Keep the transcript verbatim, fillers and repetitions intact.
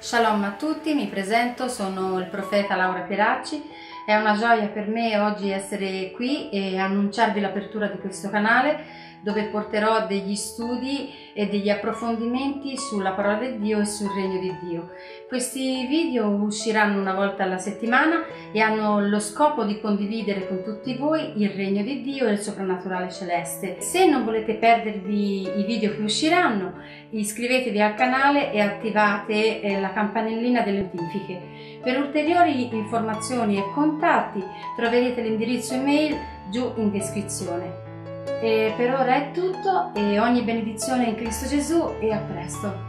Shalom a tutti, mi presento, sono il profeta Laura Pieracci. È una gioia per me oggi essere qui e annunciarvi l'apertura di questo canale dove porterò degli studi e degli approfondimenti sulla parola di Dio e sul regno di Dio. Questi video usciranno una volta alla settimana e hanno lo scopo di condividere con tutti voi il regno di Dio e il soprannaturale celeste. Se non volete perdervi i video che usciranno, iscrivetevi al canale e attivate la campanellina delle notifiche. Per ulteriori informazioni e contatti troverete l'indirizzo email giù in descrizione. E per ora è tutto e ogni benedizione in Cristo Gesù e a presto!